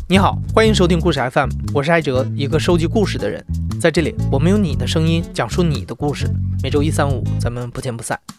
你好，欢迎收听故事 FM， 我是艾哲，一个收集故事的人。在这里，我们用你的声音讲述你的故事。每周一、三、五，咱们不见不散。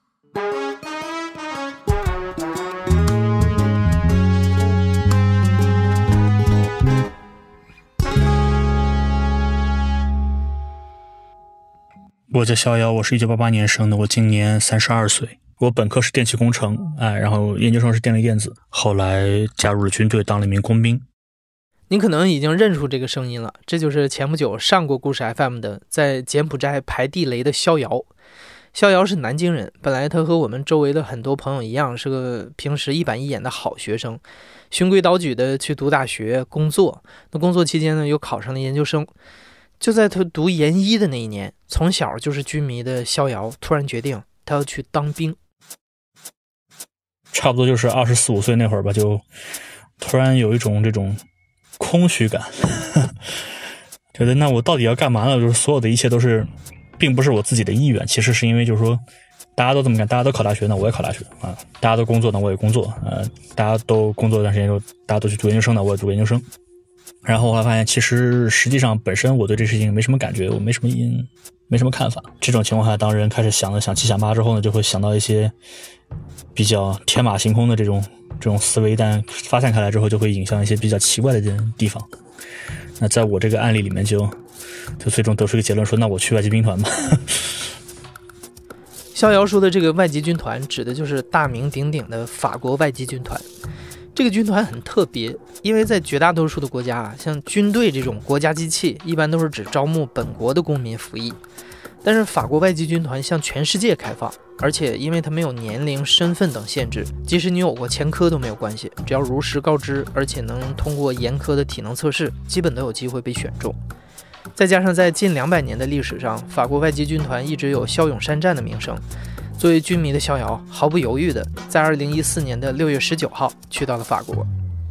我叫逍遥，我是1988年生的，我今年32岁。我本科是电气工程，然后研究生是电力电子，后来加入了军队，当了一名工兵。 你可能已经认出这个声音了，这就是前不久上过故事 FM 的，在柬埔寨排地雷的逍遥。逍遥是南京人，本来他和我们周围的很多朋友一样，是个平时一板一眼的好学生，循规蹈矩的去读大学工作。那工作期间呢，又考上了研究生。就在他读研一的那一年，从小就是军迷的逍遥突然决定他要去当兵。 差不多就是24、25岁那会儿吧，就突然有一种这种空虚感，觉得那我到底要干嘛呢？就是所有的一切都是，并不是我自己的意愿，其实是因为就是说，大家都这么干，大家都考大学，那我也考大学啊；大家都工作，那我也工作，大家都工作一段时间之后，大家都去读研究生，那我也读研究生。然后后来发现，其实实际上本身我对这事情没什么感觉，我没什么看法。这种情况下，当人开始想七想八之后呢，就会想到一些比较天马行空的这种思维，一旦发散开来之后，就会引向一些比较奇怪的地方。那在我这个案例里面就最终得出一个结论说，那我去外籍兵团吧。 逍遥说的这个外籍军团指的就是大名鼎鼎的法国外籍军团。这个军团很特别，因为在绝大多数的国家像军队这种国家机器一般都是只招募本国的公民服役，但是法国外籍军团向全世界开放，而且因为它没有年龄、身份等限制，即使你有过前科都没有关系，只要如实告知，而且能通过严苛的体能测试，基本都有机会被选中。再加上在近200年的历史上，法国外籍军团一直有骁勇善战的名声。作为军迷的逍遥毫不犹豫的在2014年的6月19号去到了法国。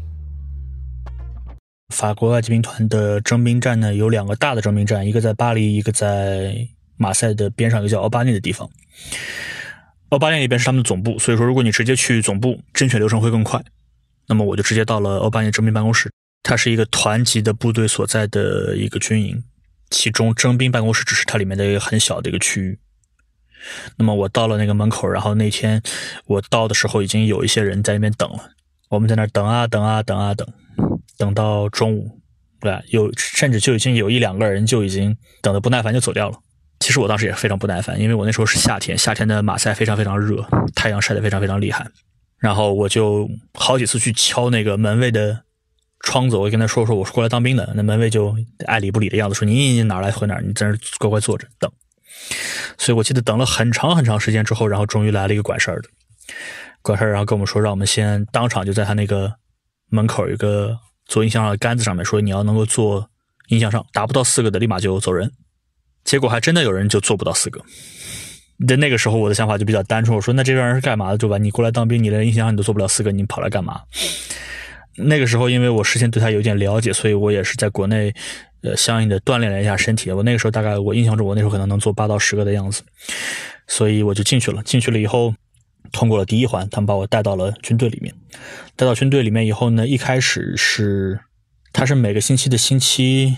法国外籍兵团的征兵站呢，有2个大的征兵站，一个在巴黎，一个在马赛的边上，一个叫奥巴涅的地方。奥巴涅那边是他们的总部，所以说如果你直接去总部，甄选流程会更快。那么我就直接到了奥巴涅征兵办公室，它是一个团级的部队所在的一个军营，其中征兵办公室只是它里面的一个很小的一个区域。那么我到了那个门口，然后那天我到的时候已经有一些人在那边等了，我们在那等到中午，对吧？甚至就已经有1-2个人就已经等得不耐烦就走掉了。其实我当时也非常不耐烦，因为我那时候是夏天的马赛非常非常热，太阳晒得非常非常厉害。然后我就好几次去敲那个门卫的窗子，我跟他说我是过来当兵的，那门卫就爱理不理的样子说你哪来回哪，你在那乖乖坐着等。所以我记得等了很长很长时间之后，然后终于来了一个管事儿的，然后跟我们说让我们先当场就在他那个门口有一个做音响上的杆子上面说你要能够坐音响上，达不到4个的立马就走人。结果还真的有人就做不到4个。那个时候我的想法就比较单纯，我说那这帮人是干嘛的，对吧？你过来当兵，你连音响上你都做不了4个，你跑来干嘛？那个时候因为我事先对他有点了解，所以我也是在国内相应的锻炼了一下身体。我那个时候大概我印象中我那时候可能能做8到10个的样子，所以我就进去了以后通过了第一环，他们把我带到了军队里面。带到军队里面以后呢，一开始他是每个星期的星期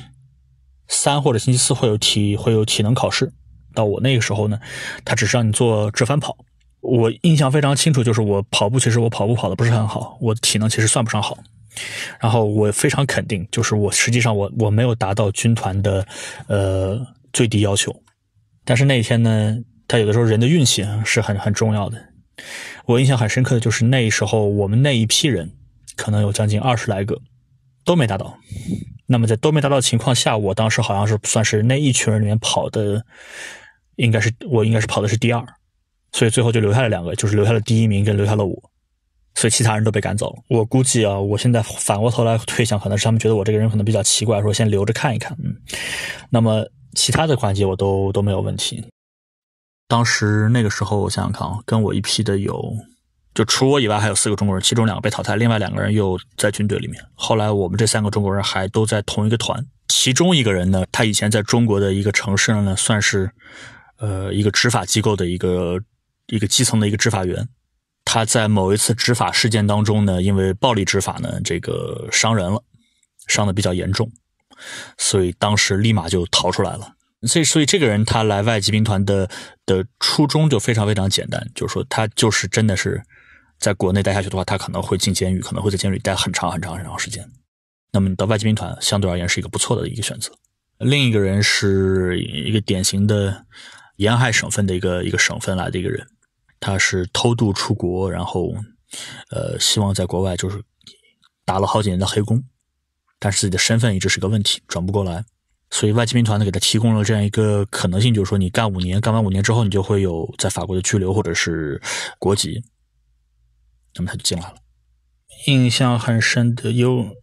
3或者星期4会有体能考试。到我那个时候呢，他只是让你做折返跑。我印象非常清楚，就是我跑步跑得不是很好，我体能其实算不上好。然后我非常肯定，就是实际上我没有达到军团的最低要求。但是那一天呢，他有的时候人的运气是很重要的。我印象很深刻的就是那时候我们那一批人可能有将近20来个都没达到。那么在都没达到的情况下，我当时好像是算是那一群人里面跑的，我应该是跑的是第2，所以最后就留下了2个，就是留下了第1名跟留下了我，所以其他人都被赶走了。我估计我现在反过头来推想，可能是他们觉得我这个人可能比较奇怪，说先留着看一看。那么其他的环节我都没有问题。当时那个时候我想想看跟我一批的就除我以外还有4个中国人，其中2个被淘汰，另外2个人又在军队里面。后来我们这3个中国人还都在同一个团，其中一个人呢，他以前在中国的一个城市呢，算是一个执法机构的一个基层的一个执法员。他在某一次执法事件当中呢，因为暴力执法呢，这个伤人了， 伤得比较严重，所以当时立马就逃出来了。所以这个人他来外籍兵团的初衷就非常非常简单，就是说他就是真的是在国内待下去的话，他可能会进监狱，可能会在监狱里待很长很长很长时间。那么你到外籍兵团相对而言是一个不错的一个选择。另一个人是一个典型的沿海省份的一个省份来的一个人，他是偷渡出国，然后希望在国外就是打了好几年的黑工，但是自己的身份一直是个问题，转不过来。所以外籍兵团呢给他提供了这样一个可能性，就是说你干5年，干完5年之后你就会有在法国的居留或者是国籍，那么他就进来了。印象很深的有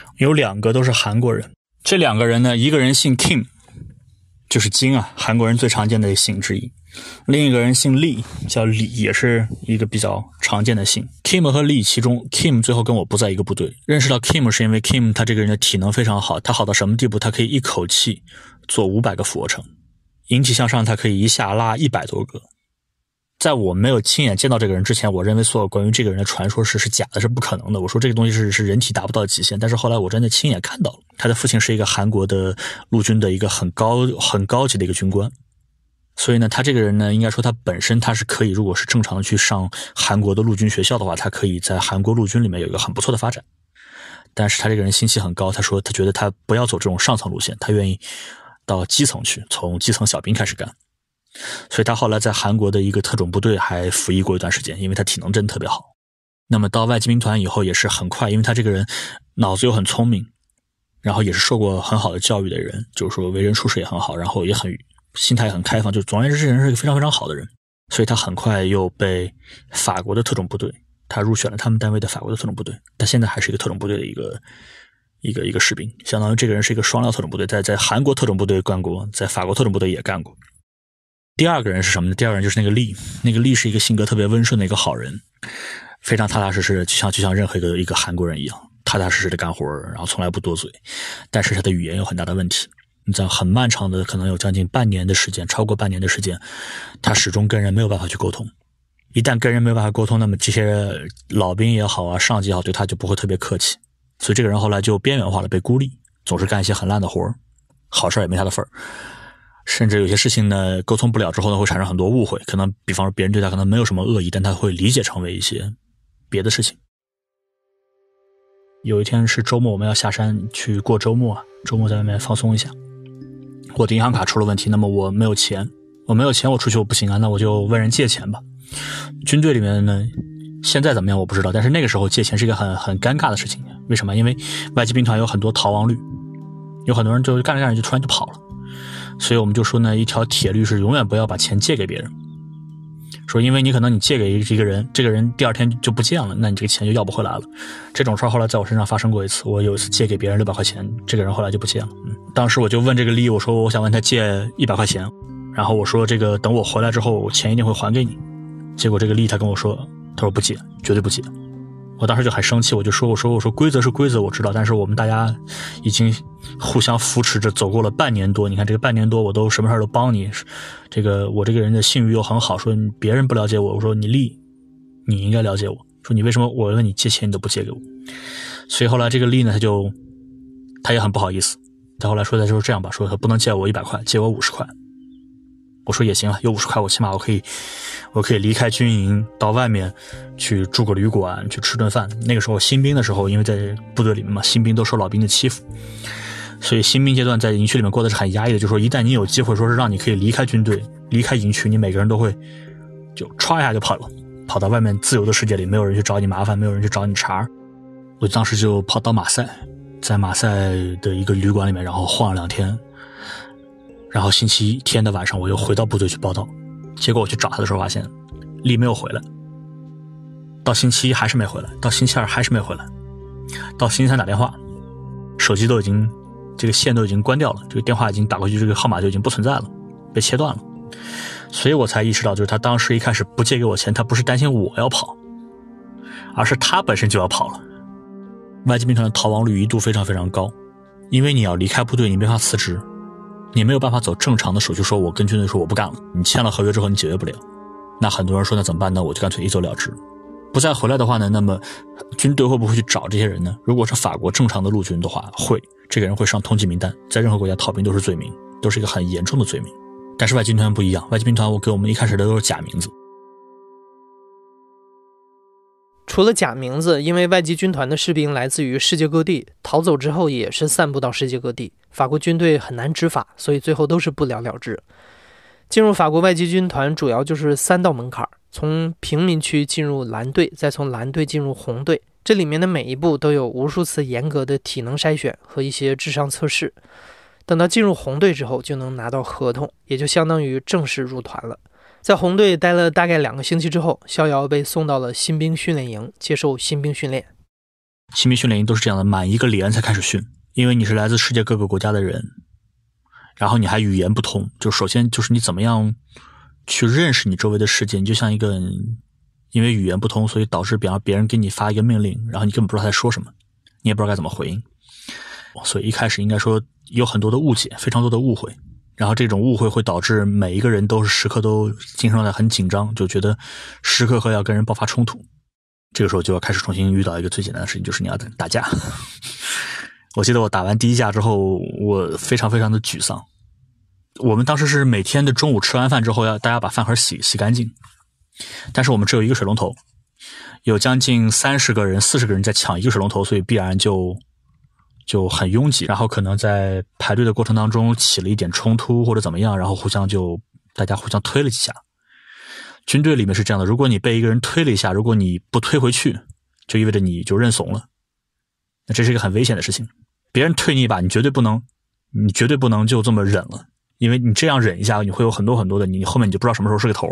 2个都是韩国人，这2个人呢，一个人姓 Kim， 就是金啊，韩国人最常见的姓之一。另一个人姓李，叫李，也是一个比较常见的姓。Kim 和李其中 Kim 最后跟我不在一个部队，认识到 Kim 是因为 Kim 他这个人的体能非常好，他好到什么地步，他可以一口气做500个俯卧撑，引体向上他可以一下拉100多个。在我没有亲眼见到这个人之前，我认为所有关于这个人的传说是假的，是不可能的。我说这个东西是人体达不到的极限，但是后来我真的亲眼看到了。他的父亲是一个韩国的陆军的一个很高级的一个军官，所以呢，他这个人呢，应该说他本身他是可以，如果是正常的去上韩国的陆军学校的话，他可以在韩国陆军里面有一个很不错的发展。但是他这个人心气很高，他说他觉得他不要走这种上层路线，他愿意到基层去，从基层小兵开始干。所以他后来在韩国的一个特种部队还服役过一段时间，因为他体能真的特别好。那么到外籍兵团以后也是很快，因为他这个人脑子又很聪明，然后也是受过很好的教育的人，就是说为人处事也很好，然后也很心态也很开放，就总而言之这人是一个非常非常好的人。所以他很快又被法国的特种部队，他入选了他们单位的法国的特种部队，他现在还是一个特种部队的一个士兵，相当于这个人是一个双料特种部队，在韩国特种部队干过，在法国特种部队也干过。第二个人是什么呢？第二个人就是那个利，那个利是一个性格特别温顺的一个好人，非常踏踏实实，就像任何一个韩国人一样，踏踏实实的干活，然后从来不多嘴。但是他的语言有很大的问题，你知道，很漫长的，可能有将近半年的时间，超过半年的时间，他始终跟人没有办法去沟通。一旦跟人没有办法沟通，那么这些老兵也好啊，上级也好，对他就不会特别客气。所以这个人后来就边缘化了，被孤立，总是干一些很烂的活，好事也没他的份儿。甚至有些事情呢，沟通不了之后呢，会产生很多误会，可能比方说别人对他可能没有什么恶意，但他会理解成为一些别的事情。有一天是周末，我们要下山去过周末在外面放松一下。我的银行卡出了问题，那么我没有钱，我出去我不行啊，那我就问人借钱吧。军队里面呢，现在怎么样我不知道，但是那个时候借钱是一个很尴尬的事情。为什么？因为外籍兵团有很多逃亡率，有很多人就干着干着就突然就跑了。所以我们就说呢，一条铁律是永远不要把钱借给别人。说因为你可能你借给一个人，这个人第二天就不见了，那你这个钱就要不回来了。这种事后来在我身上发生过一次，我有一次借给别人600块钱，这个人后来就不见了。当时我就问这个利，我说我想问他借100块钱，然后我说这个等我回来之后钱一定会还给你。结果这个利他跟我说，他说不借，绝对不借。我当时就很生气，我说规则是规则我知道，但是我们大家已经互相扶持着走过了半年多，你看这个半年多我都什么事都帮你，这个我这个人的信誉又很好，说别人不了解我，我说你应该了解我，说你为什么我问你借钱你都不借给我。所以后来这个利呢他也很不好意思，他后来说的就是这样吧，说他不能借我100块，借我50块。我说也行啊，有50块我起码我可以离开军营到外面去住个旅馆去吃顿饭。那个时候新兵的时候，因为在部队里面嘛，新兵都受老兵的欺负，所以新兵阶段在营区里面过得是很压抑的，就是说一旦你有机会说是让你可以离开军队离开营区，你每个人都会就歘一下就跑到外面自由的世界里，没有人去找你麻烦，没有人去找你茬。我当时就跑到马赛，在马赛的一个旅馆里面然后晃了2天，然后星期天的晚上我又回到部队去报道，结果我去找他的时候发现利没有回来，到星期1还是没回来，到星期2还是没回来，到星期3打电话，手机都已经这个线都已经关掉了，这个电话已经打过去，这个号码就已经不存在了，被切断了。所以我才意识到，就是他当时一开始不借给我钱，他不是担心我要跑，而是他本身就要跑了。外籍兵团的逃亡率一度非常非常高，因为你要离开部队，你没法辞职，你没有办法走正常的手续，说我跟军队说我不干了，你签了合约之后你解约不了。那很多人说那怎么办呢？我就干脆一走了之。 不再回来的话呢，那么军队会不会去找这些人呢？如果是法国正常的陆军的话，会，这个人会上通缉名单，在任何国家逃兵都是罪名，都是一个很严重的罪名。但是外籍兵团不一样，外籍兵团给我们一开始的都是假名字。 除了假名字，因为外籍军团的士兵来自于世界各地，逃走之后也是散布到世界各地，法国军队很难执法，所以最后都是不了了之。进入法国外籍军团主要就是3道门槛，从平民区进入蓝队，再从蓝队进入红队，这里面的每一步都有无数次严格的体能筛选和一些智商测试。等到进入红队之后，就能拿到合同，也就相当于正式入团了。在红队待了大概2个星期之后，逍遥被送到了新兵训练营接受新兵训练。 新兵训练营都是这样的，满1个连才开始训，因为你是来自世界各个国家的人，然后你还语言不通，就首先就是你怎么样去认识你周围的世界。你就像一个因为语言不通，所以导致比方别人给你发一个命令，然后你根本不知道他在说什么，你也不知道该怎么回应，所以一开始应该说有很多的误解，非常多的误会，然后这种误会会导致每一个人都是时刻都精神状态很紧张，就觉得时刻要跟人爆发冲突。这个时候就要开始重新遇到一个最简单的事情，就是你要打架。我记得我打完第1架之后，我非常非常的沮丧。我们当时是每天的中午吃完饭之后，要大家把饭盒洗干净，但是我们只有1个水龙头，有将近30个人、40个人在抢1个水龙头，所以必然就很拥挤，然后可能在排队的过程当中起了一点冲突或者怎么样，然后大家互相推了几下。军队里面是这样的，如果你被一个人推了一下，如果你不推回去，就意味着你就认怂了，那这是一个很危险的事情。别人推你一把，你绝对不能就这么忍了，因为你这样忍一下，你会有很多很多的，你后面你就不知道什么时候是个头。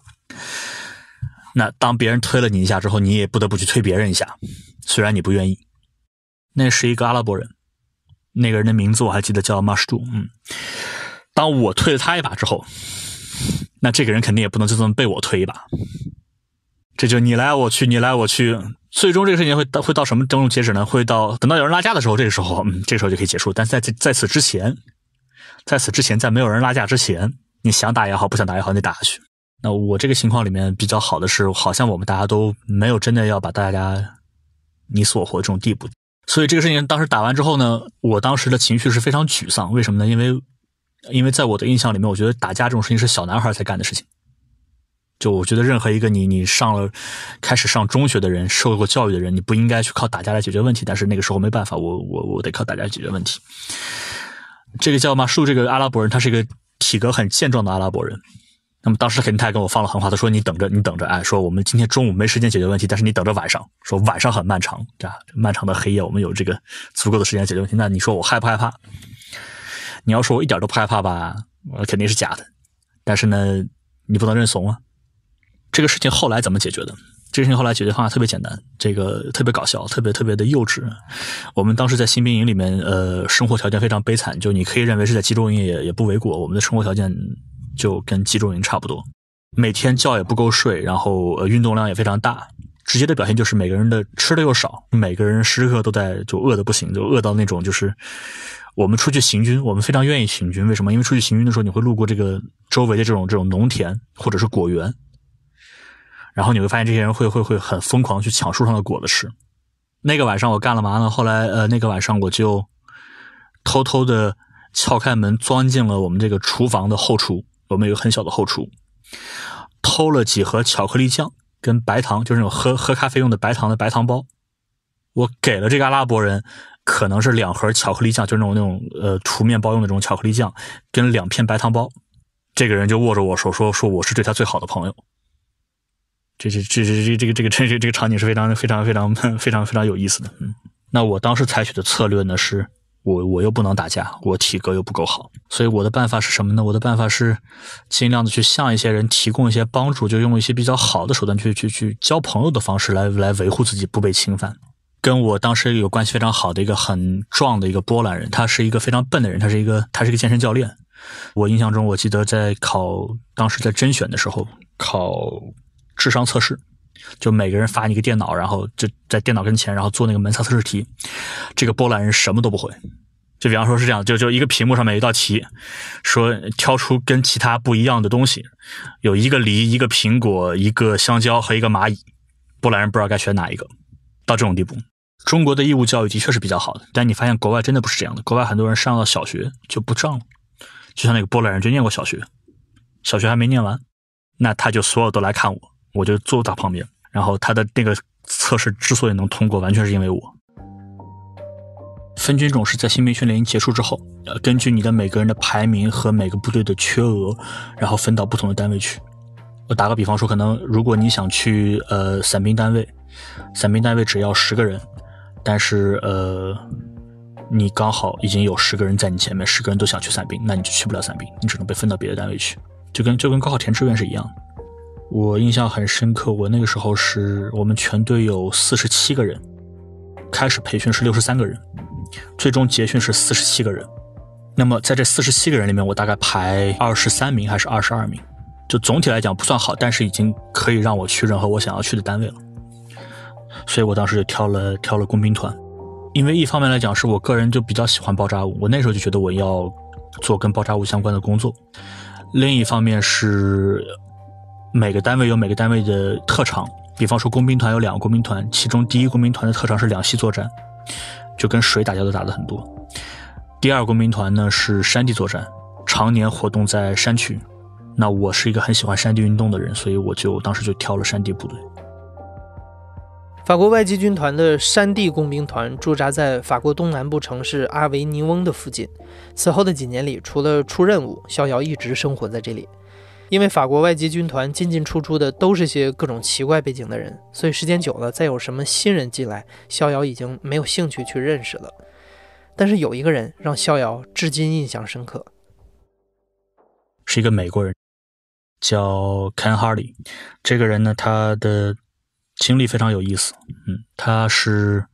那当别人推了你一下之后，你也不得不去推别人一下，虽然你不愿意。那是一个阿拉伯人，那个人的名字我还记得叫马什杜。当我推了他一把之后，那这个人肯定也不能就这么被我推一把，这就你来我去，你来我去，最终这个事情会到什么种截止呢？会到等到有人拉架的时候，这个时候就可以结束。但在此之前，在没有人拉架之前，你想打也好，不想打也好，你得打下去。那我这个情况里面比较好的是，好像我们大家都没有真的要把大家你死我活这种地步。所以这个事情当时打完之后呢，我当时的情绪是非常沮丧。为什么呢？因为在我的印象里面，我觉得打架这种事情是小男孩才干的事情。就我觉得任何一个你开始上中学的人，受过教育的人，你不应该去靠打架来解决问题。但是那个时候没办法，我得靠打架解决问题。这个叫马舒这个阿拉伯人，他是一个体格很健壮的阿拉伯人。那么当时他还跟我放了狠话，他说你等着，哎，说我们今天中午没时间解决问题，但是你等着晚上，说晚上很漫长，漫长的黑夜我们有这个足够的时间解决问题。那你说我害不害怕？你要说我一点都不害怕吧，我肯定是假的。但是呢，你不能认怂啊。这个事情后来怎么解决的？这个事情后来解决方法特别简单，这个特别搞笑，特别的幼稚。我们当时在新兵营里面，生活条件非常悲惨，就你可以认为是在集中营也不为过。我们的生活条件就跟集中营差不多，每天觉也不够睡，然后运动量也非常大。直接的表现就是每个人的吃的又少，每个人时刻都在就饿的不行，就饿到那种就是我们出去行军，我们非常愿意行军。为什么？因为出去行军的时候，你会路过这个周围的这种农田或者是果园，然后你会发现这些人会很疯狂去抢树上的果子吃。那个晚上我干了嘛呢？后来那个晚上我就偷偷的撬开门，钻进了我们这个厨房的后厨。我们有个很小的后厨，偷了几盒巧克力酱跟白糖，就是那种喝咖啡用的白糖包。我给了这个阿拉伯人，可能是2盒巧克力酱，就是那种涂面包用的这种巧克力酱，跟2片白糖包。这个人就握着我手说我是对他最好的朋友。这个场景是非常有意思的。那我当时采取的策略呢是，我又不能打架，我体格又不够好，所以我的办法是什么呢？我的办法是尽量的去向一些人提供一些帮助，就用一些比较好的手段去交朋友的方式来维护自己不被侵犯。跟我当时有关系非常好的一个很壮的一个波兰人，他是一个非常笨的人，他是一个健身教练。我印象中，我记得当时在甄选的时候考智商测试，就每个人发你一个电脑，然后就在电脑跟前，然后做那个门萨测试题。这个波兰人什么都不会，就比方说是这样，就一个屏幕上面有一道题，说挑出跟其他不一样的东西，有一个梨、一个苹果、一个香蕉和一个蚂蚁。 波兰人不知道该选哪一个，到这种地步。中国的义务教育的确是比较好的，但你发现国外真的不是这样的，国外很多人上到小学就不上了，就像那个波兰人就念过小学，小学还没念完，那他就所有都来看我，我就坐他旁边，然后他的那个测试之所以能通过，完全是因为我。分军种是在新兵训练营结束之后，根据你的每个人的排名和每个部队的缺额，然后分到不同的单位去。我打个比方说，可能如果你想去伞兵单位，伞兵单位只要10个人，但是你刚好已经有10个人在你前面，10个人都想去伞兵，那你就去不了伞兵，你只能被分到别的单位去，就跟高考填志愿是一样的。我印象很深刻，我那个时候是我们全队有47个人，开始培训是63个人，最终结训是47个人。那么在这47个人里面，我大概排23名还是22名，就总体来讲不算好，但是已经可以让我去任何我想要去的单位了。所以我当时就挑了工兵团，因为一方面来讲是我个人就比较喜欢爆炸物，我那时候就觉得我要做跟爆炸物相关的工作。另一方面是每个单位有每个单位的特长，比方说工兵团有2个工兵团，其中第一工兵团的特长是两栖作战，就跟水打交道打得很多。第2个工兵团呢是山地作战，常年活动在山区。那我是一个很喜欢山地运动的人，所以我就当时就挑了山地部队。 法国外籍军团的山地工兵团驻扎在法国东南部城市阿维尼翁的附近。此后的几年里，除了出任务，逍遥一直生活在这里。因为法国外籍军团进进出出的都是些各种奇怪背景的人，所以时间久了，再有什么新人进来，逍遥已经没有兴趣去认识了。但是有一个人让逍遥至今印象深刻， 是一个美国人，叫 Ken Hardy。 这个人呢，他的经历非常有意思。他是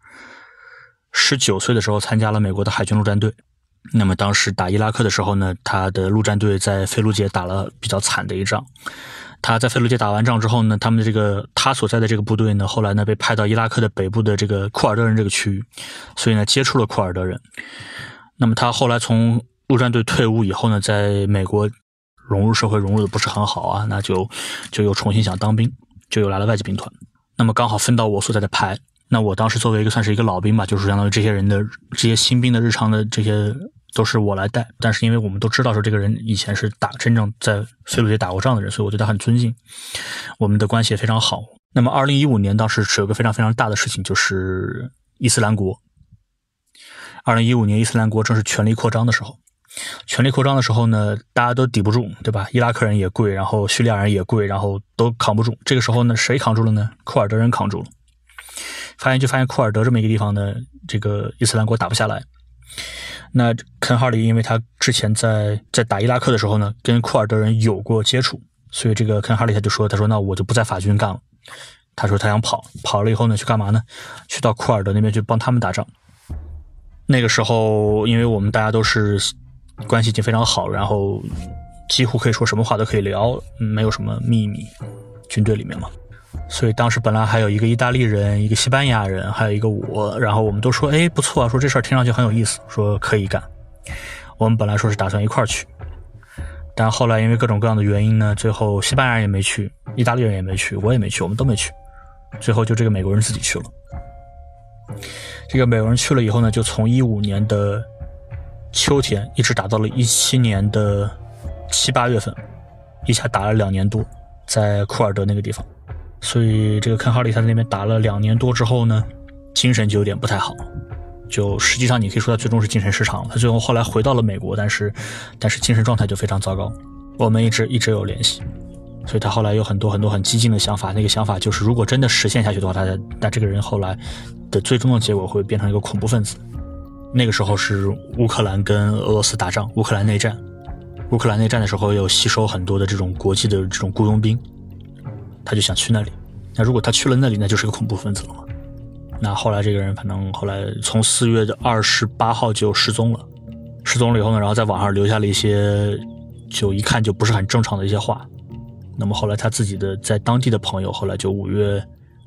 19岁的时候参加了美国的海军陆战队。那么当时打伊拉克的时候呢，他的陆战队在费卢杰打了比较惨的一仗。他在费卢杰打完仗之后呢，他所在的这个部队呢，后来呢被派到伊拉克的北部的这个库尔德人这个区域，所以呢接触了库尔德人。那么他后来从陆战队退伍以后呢，在美国融入社会融入的不是很好啊，那就又重新想当兵，就又来了外籍兵团。那么刚好分到我所在的排，那我当时作为算是一个老兵吧，就是相当于这些新兵的日常的这些都是我来带。但是因为我们都知道说这个人以前是真正在菲律宾打过仗的人，所以我对他很尊敬，我们的关系也非常好。那么2015年当时是有个非常非常大的事情，就是伊斯兰国。2015年伊斯兰国正是权力扩张的时候。权力扩张的时候呢，大家都抵不住，对吧？伊拉克人也贵，然后叙利亚人也贵，然后都扛不住。这个时候呢，谁扛住了呢？库尔德人扛住了。发现库尔德这么一个地方呢，这个伊斯兰国打不下来。那肯哈里因为他之前在打伊拉克的时候呢，跟库尔德人有过接触，所以这个肯哈里他说那我就不在法军干了。他说他想跑了以后呢，去干嘛呢？去到库尔德那边去帮他们打仗。那个时候因为我们大家都是关系已经非常好，然后几乎可以说什么话都可以聊，没有什么秘密，军队里面嘛。所以当时本来还有一个意大利人，一个西班牙人，还有一个我，然后我们都说不错啊，说这事儿听上去很有意思，说可以干。我们本来说是打算一块儿去，但后来因为各种各样的原因呢，最后西班牙人也没去，意大利人也没去，我也没去，我们都没去，最后就这个美国人自己去了。这个美国人去了以后呢，就从15年的秋天一直打到了17年的7、8月份，一下打了2年多，在库尔德那个地方。所以这个肯哈里他在那边打了2年多之后呢，精神就有点不太好，就实际上你可以说他最终是精神失常了。他最后后来回到了美国，但是精神状态就非常糟糕。我们一直有联系，所以他后来有很多很激进的想法。那个想法就是，如果真的实现下去的话，他这个人后来的最终的结果会变成一个恐怖分子。那个时候是乌克兰跟俄罗斯打仗，乌克兰内战。乌克兰内战的时候有吸收很多的这种国际的这种雇佣兵，他就想去那里。那如果他去了那里，那就是个恐怖分子了嘛。那后来这个人反正后来从4月28号就失踪了。失踪了以后呢，然后在网上留下了一些就一看就不是很正常的一些话。那么后来他自己的在当地的朋友后来就5月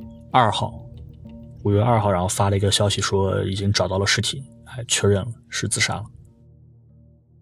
2号然后发了一个消息说已经找到了尸体，还确认了是自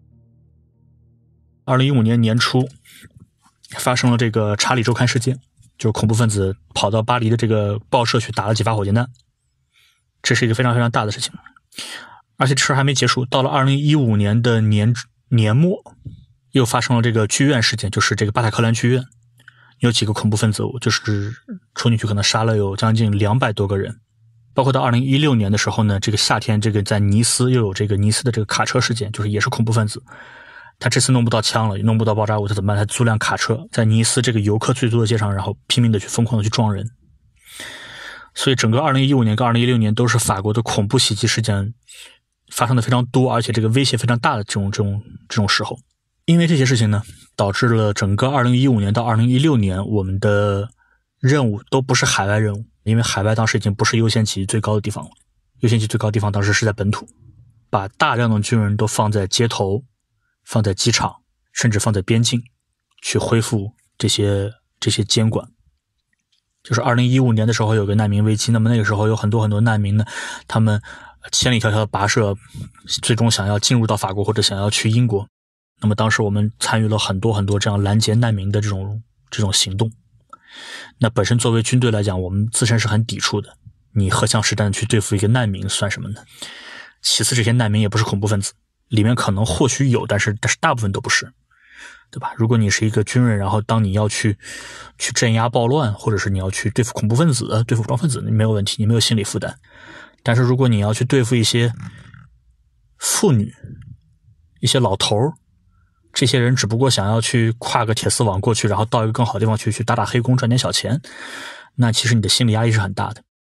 杀了。2015年年初发生了这个查理周刊事件， 就是恐怖分子跑到巴黎的这个报社去打了几发火箭弹，这是一个非常非常大的事情。而且这事还没结束，到了2015年的年末，又发生了这个剧院事件，就是这个巴塔克兰剧院，有几个恐怖分子就是冲进去，可能杀了有将近200多个人。包括到2016年的时候呢，这个夏天，这个在尼斯又有这个尼斯的这个卡车事件，就是也是恐怖分子。他这次弄不到枪了，也弄不到爆炸物，他怎么办？他租辆卡车，在尼斯这个游客最多的街上，然后拼命的去疯狂的去撞人。所以整个2015年跟2016年都是法国的恐怖袭击事件发生的非常多，而且这个威胁非常大的这种时候。因为这些事情呢，导致了整个2015年到2016年我们的任务都不是海外任务，因为海外当时已经不是优先级最高的地方了。优先级最高的地方当时是在本土，把大量的军人都放在街头，放在机场，甚至放在边境，去恢复这些监管。就是2015年的时候有个难民危机，那么那个时候有很多难民呢，他们千里迢迢的跋涉，最终想要进入到法国或者想要去英国。那么当时我们参与了很多这样拦截难民的这种行动。那本身作为军队来讲，我们自身是很抵触的。你荷枪实弹去对付一个难民算什么呢？其次，这些难民也不是恐怖分子，里面可能或许有，但是大部分都不是，对吧？如果你是一个军人，然后当你要去镇压暴乱，或者是你要去对付恐怖分子、对付武装分子，你没有问题，你没有心理负担。但是如果你要去对付一些妇女、一些老头，这些人只不过想要去跨个铁丝网过去，然后到一个更好的地方去打黑工赚点小钱，那其实你的心理压力是很大的。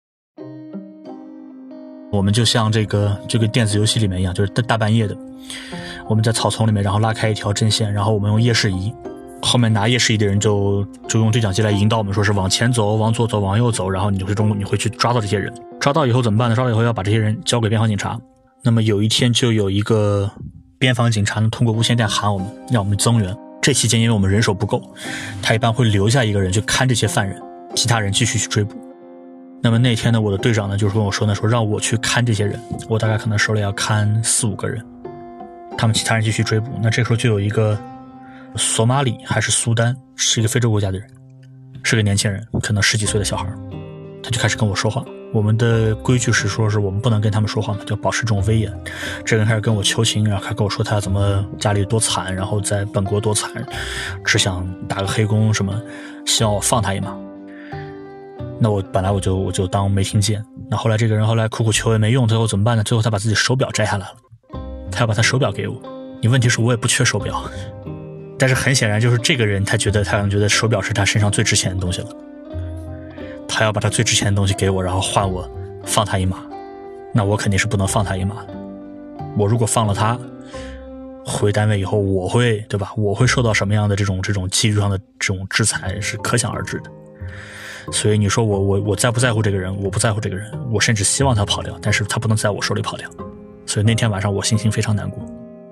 我们就像这个电子游戏里面一样，就是大半夜的，我们在草丛里面，然后拉开一条针线，然后我们用夜视仪，后面拿夜视仪的人就用对讲机来引导我们，说是往前走、往左走、往右走，然后你会去抓到这些人。抓到以后怎么办呢？抓到以后要把这些人交给边防警察。那么有一天就有一个边防警察呢通过无线电喊我们，让我们增援。这期间因为我们人手不够，他一般会留下一个人去看这些犯人，其他人继续去追捕。那么那天呢，我的队长呢就是跟我说呢，说让我去看这些人，我大概可能手里要看4-5个人，他们其他人继续追捕。那这时候就有一个索马里还是苏丹，是一个非洲国家的人，是个年轻人，可能10几岁的小孩，他就开始跟我说话。我们的规矩是说是我们不能跟他们说话嘛，就保持这种威严。这个人开始跟我求情，然后还跟我说他怎么家里多惨，然后在本国多惨，只想打个黑工什么，希望我放他一马。那我本来我就当没听见。那后来这个人后来苦苦求也没用，最后怎么办呢？最后他把自己手表摘下来了，他要把他手表给我。你问题是我也不缺手表，但是很显然就是这个人他可能觉得手表是他身上最值钱的东西了，他要把他最值钱的东西给我，然后换我放他一马。那我肯定是不能放他一马的。我如果放了他，回单位以后我会，对吧？我会受到什么样的这种纪律上的这种制裁是可想而知的。所以你说我在不在乎这个人？我不在乎这个人，我甚至希望他跑掉，但是他不能在我手里跑掉。所以那天晚上我心情非常难过。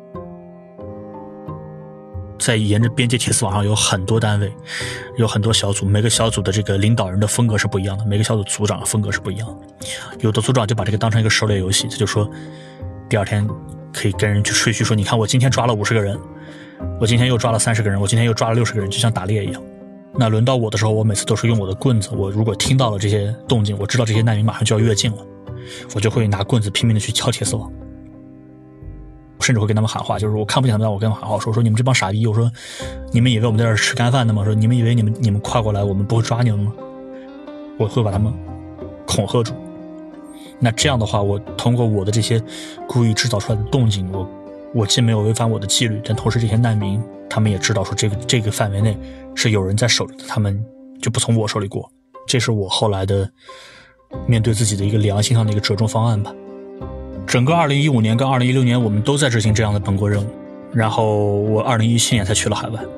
在沿着边界铁丝网上有很多单位，有很多小组，每个小组的这个领导人的风格是不一样的，每个小组组长的风格是不一样的。有的组长就把这个当成一个狩猎游戏，他就说第二天可以跟人去吹嘘说，你看我今天抓了50个人，我今天又抓了30个人，我今天又抓了60个人，就像打猎一样。那轮到我的时候，我每次都是用我的棍子，我如果听到了这些动静，我知道这些难民马上就要越境了，我就会拿棍子拼命的去敲铁丝网，我甚至会跟他们喊话，就是我看不见他们，我跟他们喊话，说你们这帮傻逼，我说你们以为我们在这儿吃干饭的吗？说你们以为你们跨过来我们不会抓你们吗？我会把他们恐吓住。那这样的话，我通过我的这些故意制造出来的动静，我既没有违反我的纪律，但同时这些难民他们也知道说这个范围内是有人在守着的，他们就不从我手里过。这是我后来的面对自己的一个良心上的一个折中方案吧。整个2015年跟2016年我们都在执行这样的本国任务，然后我2017年才去了海外。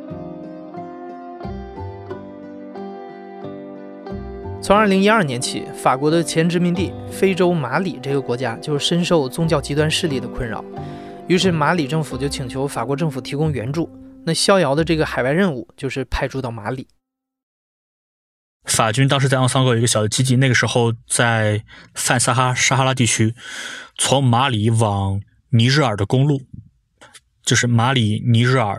从2012年起，法国的前殖民地非洲马里这个国家就深受宗教极端势力的困扰，于是马里政府就请求法国政府提供援助。那逍遥的这个海外任务就是派驻到马里。 法军当时在昂桑戈有一个小的基地，那个时候在泛撒哈拉地区，从马里往尼日尔的公路，就是马里尼日尔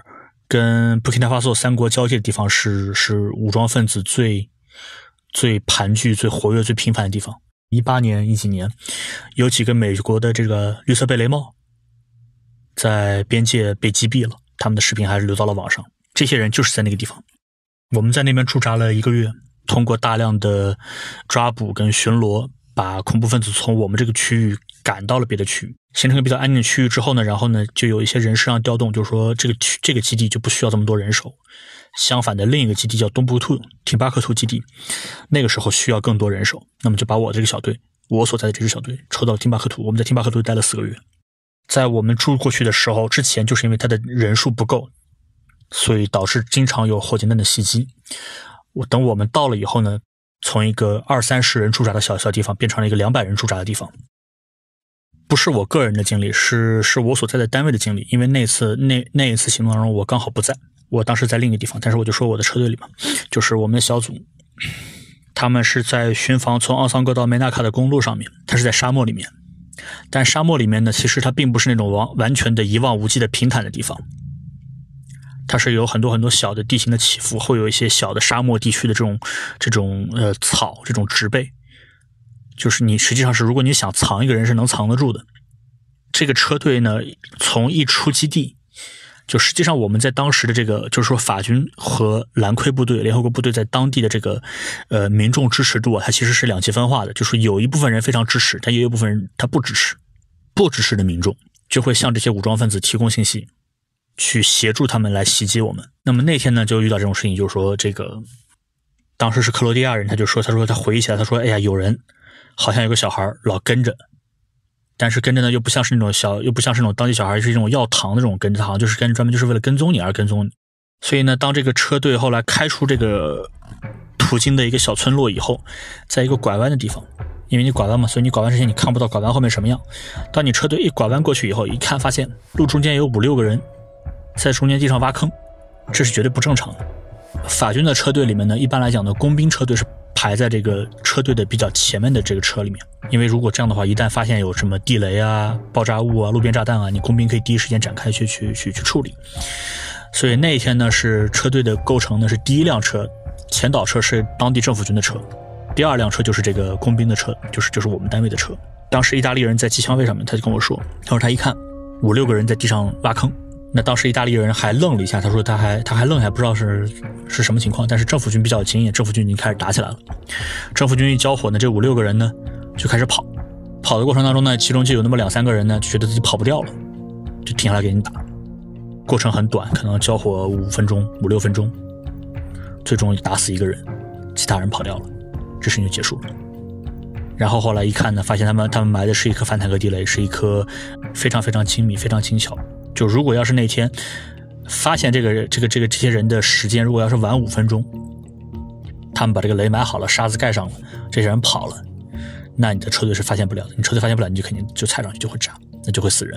跟布基纳法索三国交界的地方是武装分子最盘踞、最活跃、最频繁的地方。18年、19年，有几个美国的这个绿色贝雷帽在边界被击毙了，他们的视频还是流到了网上。这些人就是在那个地方。我们在那边驻扎了1个月，通过大量的抓捕跟巡逻，把恐怖分子从我们这个区域赶到了别的区域，形成一个比较安静的区域之后呢，然后呢就有一些人事上调动，就是说这个基地就不需要这么多人手。相反的，另一个基地叫东部兔廷巴克图基地，那个时候需要更多人手，那么就把我这个小队，我所在的这支小队抽到了廷巴克图。我们在廷巴克图待了4个月。在我们住过去的时候，之前就是因为它的人数不够，所以导致经常有火箭弹的袭击。等我们到了以后呢，从一个20-30人驻扎的小地方变成了一个200人驻扎的地方。不是我个人的经历，是我所在的单位的经历。因为那一次行动当中我刚好不在，我当时在另一个地方，但是我就说我的车队里嘛，就是我们的小组，他们是在巡防从奥桑戈到梅纳卡的公路上面，它是在沙漠里面。但沙漠里面呢，其实它并不是那种完全的一望无际的平坦的地方，它是有很多小的地形的起伏，会有一些小的沙漠地区的这种草，这种植被，就是你实际上是如果你想藏一个人是能藏得住的。这个车队呢，从一出基地，就实际上我们在当时的这个就是说法军和蓝盔部队、联合国部队在当地的这个民众支持度啊，它其实是两极分化的，就是有一部分人非常支持，但也有一部分人他不支持。不支持的民众就会向这些武装分子提供信息，去协助他们来袭击我们。那么那天呢，就遇到这种事情，就是说这个当时是克罗地亚人，他说他回忆起来，他说哎呀，有人好像有个小孩老跟着，但是跟着呢又不像是那种当地小孩，是一种要糖的这种跟着，好像就是专门就是为了跟踪你而跟踪你。所以呢，当这个车队后来开出这个途经的一个小村落以后，在一个拐弯的地方，因为你拐弯嘛，所以你拐弯之前你看不到拐弯后面什么样。当你车队一拐弯过去以后，一看发现路中间有5-6个人在中间地上挖坑，这是绝对不正常的。法军的车队里面呢，一般来讲呢，工兵车队是排在这个车队的比较前面的这个车里面，因为如果这样的话，一旦发现有什么地雷啊、爆炸物啊、路边炸弹啊，你工兵可以第一时间展开去处理。所以那一天呢，是车队的构成呢，是第一辆车前导车是当地政府军的车，第2辆车就是这个工兵的车，就是我们单位的车。当时意大利人在机枪位上面，他就跟我说，他说他一看5-6个人在地上挖坑，那当时意大利人还愣了一下，他说他还愣，还不知道是什么情况。但是政府军比较有经验，政府军已经开始打起来了。政府军一交火呢，这5-6个人呢就开始跑的过程当中呢，其中就有那么2-3个人呢，就觉得自己跑不掉了，就停下来给你打。过程很短，可能交火5-6分钟，最终打死1个人，其他人跑掉了，这事情就结束了。然后后来一看呢，发现他们埋的是一颗反坦克地雷，是一颗非常非常精密、非常轻巧。就如果要是那天发现这些人的时间，如果要是晚5分钟，他们把这个雷埋好了，沙子盖上了，这些人跑了，那你的车队是发现不了的。你车队发现不了，你就肯定就踩上去就会炸，那就会死人。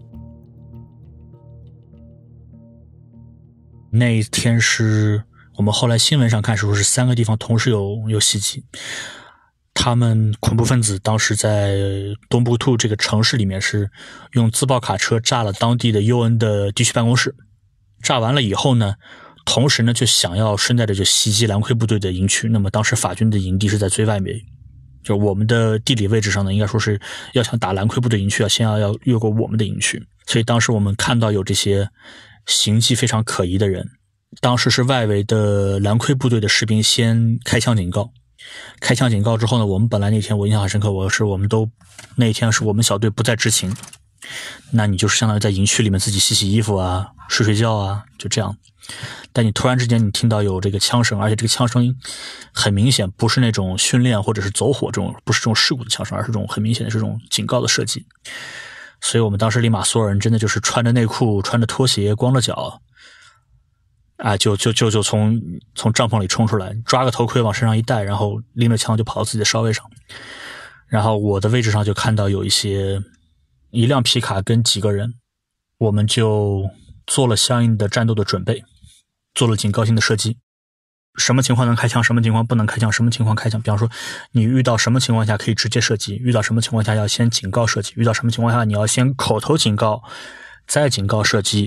那一天是我们后来新闻上看说是3个地方同时有袭击。他们恐怖分子当时在东部兔这个城市里面是用自爆卡车炸了当地的 UN 的地区办公室，炸完了以后呢，同时呢就想要顺带着就袭击蓝盔部队的营区。那么当时法军的营地是在最外面，就我们的地理位置上呢，应该说是要想打蓝盔部队营区先要越过我们的营区。所以当时我们看到有这些行迹非常可疑的人，当时是外围的蓝盔部队的士兵先开枪警告。开枪警告之后呢，我们本来那天我印象很深刻，那一天是我们小队不在执勤，那你就是相当于在营区里面自己洗衣服啊、睡觉啊，就这样。但你突然之间你听到有这个枪声，而且这个枪声很明显不是那种训练或者是走火这种，不是这种事故的枪声，而是这种很明显的这种警告的射击。所以我们当时立马所有人真的就是穿着内裤、穿着拖鞋、光着脚啊，就从帐篷里冲出来，抓个头盔往身上一戴，然后拎着枪就跑到自己的哨位上。然后我的位置上就看到有一辆皮卡跟几个人，我们就做了相应的战斗的准备，做了警告性的射击。什么情况能开枪，什么情况不能开枪，什么情况开枪。比方说你遇到什么情况下可以直接射击，遇到什么情况下要先警告射击，遇到什么情况下你要先口头警告，再警告射击，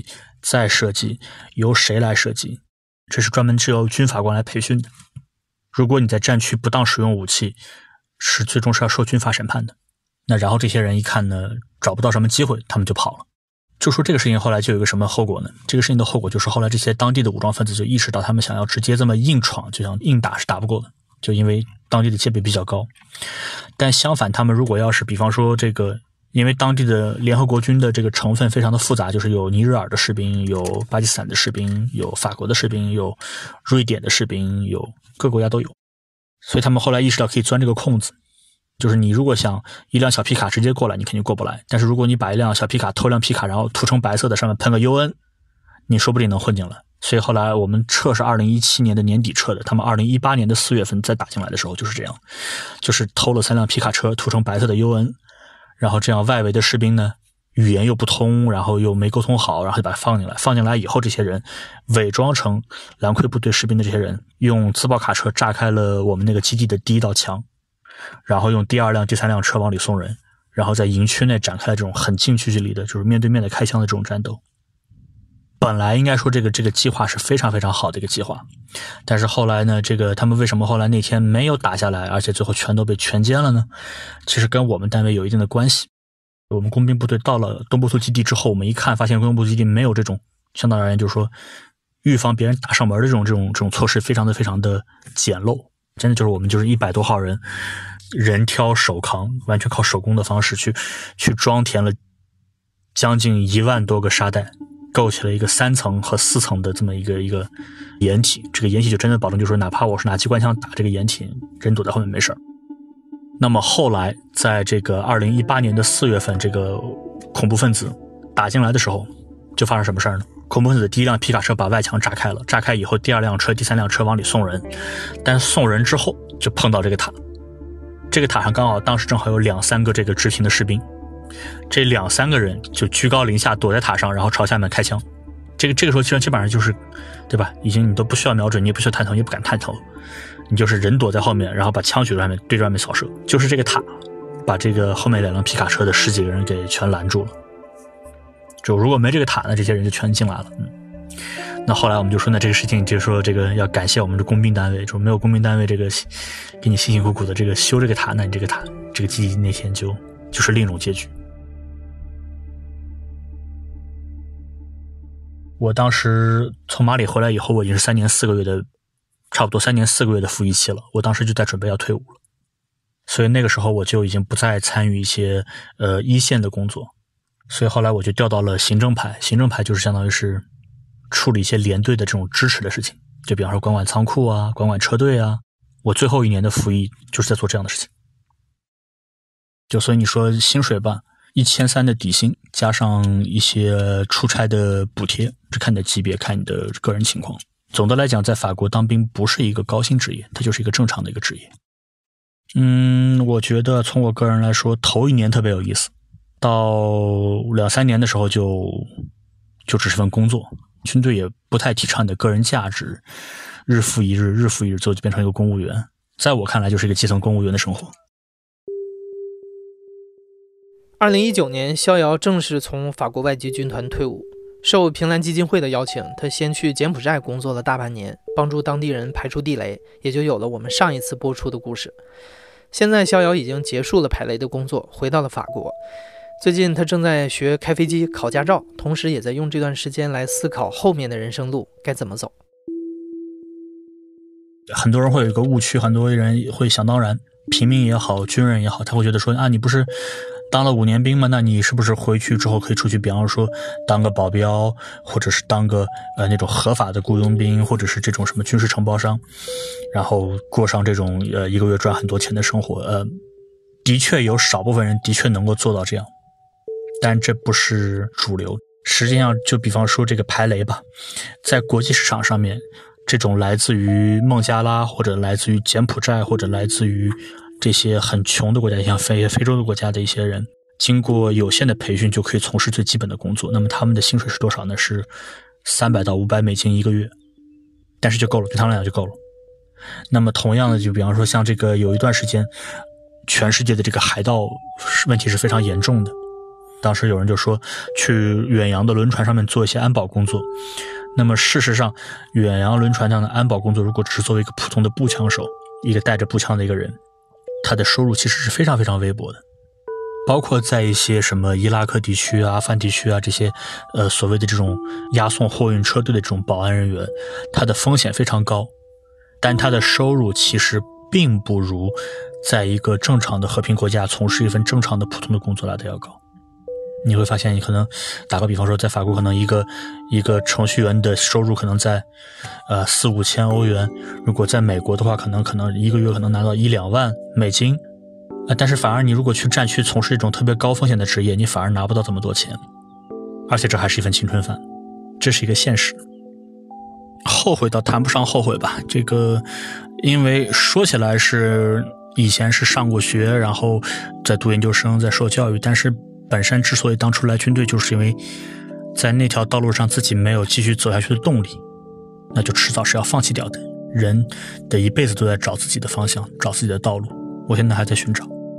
再射击，由谁来射击？这是专门是由军法官来培训的。如果你在战区不当使用武器，最终是要受军法审判的。那然后这些人一看呢，找不到什么机会，他们就跑了。就说这个事情后来就有一个什么后果呢？这个事情的后果就是后来这些当地的武装分子就意识到，他们想要直接这么硬闯，就像硬打是打不过的，就因为当地的戒备比较高。但相反，他们如果要是比方说这个，因为当地的联合国军的这个成分非常的复杂，就是有尼日尔的士兵，有巴基斯坦的士兵，有法国的士兵，有瑞典的士兵，有各国家都有。所以他们后来意识到可以钻这个空子，就是你如果想一辆小皮卡直接过来，你肯定过不来，但是如果你把一辆小皮卡偷辆皮卡，然后涂成白色的，上面喷个 UN， 你说不定能混进来。所以后来我们撤是2017年的年底撤的，他们2018年的4月份再打进来的时候就是这样，就是偷了3辆皮卡车，涂成白色的 UN， 然后这样外围的士兵呢语言又不通，然后又没沟通好，然后就把它放进来。放进来以后，这些人伪装成蓝盔部队士兵的这些人，用自爆卡车炸开了我们那个基地的第一道墙，然后用第2辆、第3辆车往里送人，然后在营区内展开了这种很近距离的，就是面对面的开枪的这种战斗。本来应该说这个计划是非常非常好的一个计划，但是后来呢，他们为什么后来那天没有打下来，而且最后全都被全歼了呢？其实跟我们单位有一定的关系。我们工兵部队到了东部突基地之后，我们一看发现东部突基地没有这种相当而言就是说预防别人打上门的这种措施，非常的简陋。真的就是我们就是100多号人，人挑手扛，完全靠手工的方式去装填了将近1万多个沙袋，构起了一个3层和4层的这么一个掩体。这个掩体就真的保证就是说哪怕我是拿机关枪打这个掩体，人躲在后面没事儿。那么后来在这个2018年的4月份，这个恐怖分子打进来的时候，就发生什么事儿呢？恐怖分子第1辆皮卡车把外墙炸开了，炸开以后第2辆车、第3辆车往里送人，但送人之后就碰到这个塔，这个塔上刚好当时正好有2-3个这个执勤的士兵，这2-3个人就居高临下躲在塔上，然后朝下面开枪。这个时候基本上就是，对吧？已经你都不需要瞄准，你也不需要探头，你也不敢探头，你就是人躲在后面，然后把枪举在外面对着外面扫射。就是这个塔把这个后面2辆皮卡车的10几个人给全拦住了。就如果没这个塔呢，这些人就全进来了。那后来我们就说，那这个事情就是说这个要感谢我们的工兵单位，就没有工兵单位这个给你辛辛苦苦的这个修这个塔，那你这个塔这个基地那天就是另一种结局。我当时从马里回来以后，我已经是3年4个月的，差不多3年4个月的服役期了。我当时就在准备要退伍了，所以那个时候我就已经不再参与一些一线的工作，所以后来我就调到了行政排。行政排就是相当于是处理一些连队的这种支持的事情，就比方说管仓库啊，管车队啊。我最后1年的服役就是在做这样的事情。就所以你说薪水吧，1300的底薪加上一些出差的补贴，是看你的级别，看你的个人情况。总的来讲，在法国当兵不是一个高薪职业，它就是一个正常的一个职业。我觉得从我个人来说，头1年特别有意思，到2-3年的时候就只是份工作。军队也不太提倡你的个人价值，日复一日，最后就变成一个公务员。在我看来，就是一个基层公务员的生活。 2019年，逍遥正式从法国外籍军团退伍。受平兰基金会的邀请，他先去柬埔寨工作了大半年，帮助当地人排除地雷，也就有了我们上一次播出的故事。现在逍遥已经结束了排雷的工作，回到了法国。最近他正在学开飞机、考驾照，同时也在用这段时间来思考后面的人生路该怎么走。 很多人会有一个误区，很多人会想当然，平民也好，军人也好，他会觉得说啊，你不是当了5年兵吗？那你是不是回去之后可以出去，比方说当个保镖，或者是当个那种合法的雇佣兵，或者是这种什么军事承包商，然后过上这种1个月赚很多钱的生活。的确有少部分人的确能够做到这样，但这不是主流。实际上就比方说这个排雷吧，在国际市场上面，这种来自于孟加拉或者来自于柬埔寨或者来自于这些很穷的国家，像非洲的国家的一些人，经过有限的培训就可以从事最基本的工作。那么他们的薪水是多少呢？是300到500美金1个月，但是就够了，对他们来讲就够了。那么同样的，就比方说像这个有一段时间全世界的这个海盗问题是非常严重的， 当时有人就说去远洋的轮船上面做一些安保工作。那么事实上，远洋轮船上的安保工作，如果只是作为一个普通的步枪手，一个带着步枪的一个人，他的收入其实是非常非常微薄的。包括在一些什么伊拉克地区啊、阿富汗地区啊这些所谓的这种押送货运车队的这种保安人员，他的风险非常高，但他的收入其实并不如在一个正常的和平国家从事一份正常的普通的工作来的要高。你会发现，你可能打个比方说，在法国可能一个程序员的收入可能在4-5千欧元，如果在美国的话，可能一个月可能拿到1-2万美金。但是反而你如果去战区从事一种特别高风险的职业，你反而拿不到这么多钱，而且这还是一份青春饭，这是一个现实。后悔倒谈不上后悔吧，这个因为说起来是以前是上过学，然后在读研究生，在受教育，但是本身之所以当初来军队，就是因为在那条道路上自己没有继续走下去的动力，那就迟早是要放弃掉的。人的一辈子都在找自己的方向，找自己的道路，我现在还在寻找。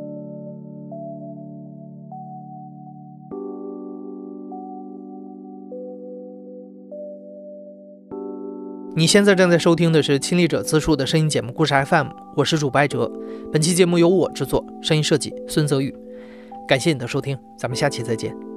你现在正在收听的是亲历者自述的声音节目故事 FM， 我是主播艾哲。本期节目由我制作，声音设计孙泽宇。感谢你的收听，咱们下期再见。